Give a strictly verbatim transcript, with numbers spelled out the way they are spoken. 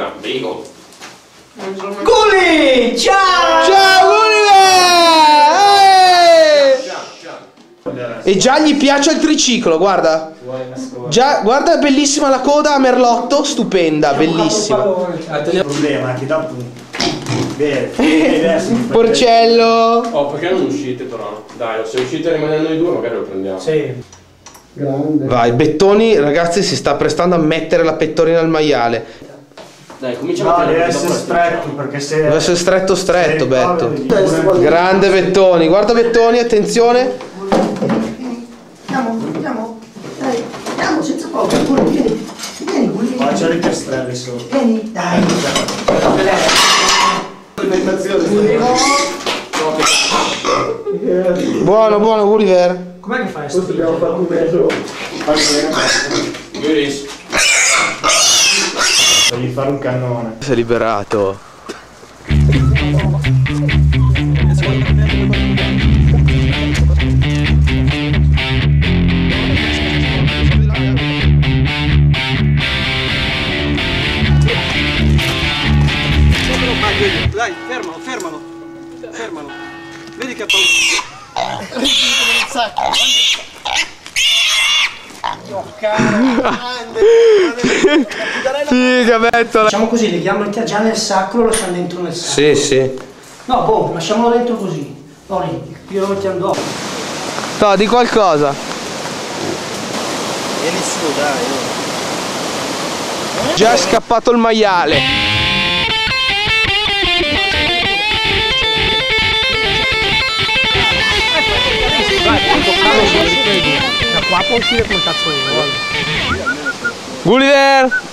Buona, bacon. Gulli! Ciao! Ciao Gulli! E già gli piace il triciclo, guarda. Già, guarda, è bellissima la coda a merlotto, stupenda, bellissima. Il problema è che dopo Porcello. Oh, perché non uscite però? Dai, se uscite rimanendo noi due magari lo prendiamo. Sì. Grande. Vai, Bettoni, ragazzi, si sta prestando a mettere la pettorina al maiale. Dai, cominciamo No, a deve essere stretto perché se... Deve essere stretto stretto, se Betto. ricordi- Grande Bettoni, guarda Bettoni, attenzione. Andiamo, andiamo. Dai, andiamo senza paura. Vieni, vieni, Gulli. Ma c'è le piastrelle solo. Vieni, dai. Buono, buono, Gulliver. Com'è che fai sto? Abbiamo fatto un mezzo. Guris. Devi fare un cannone. Si è liberato. Dai, fermalo, fermalo, fermalo. Vedi che ha paura. Figa, Bettola. Facciamo così, leghiamo già nel sacco, lo lasciamo dentro nel sacco. Sì, sì. No, boh, lasciamolo dentro così. No, lì, io lo mettiamo dopo. No, di qualcosa. Vieni su, dai. Già è scappato il maiale. Da qua può uscire come cazzo io, guarda. Gulliver!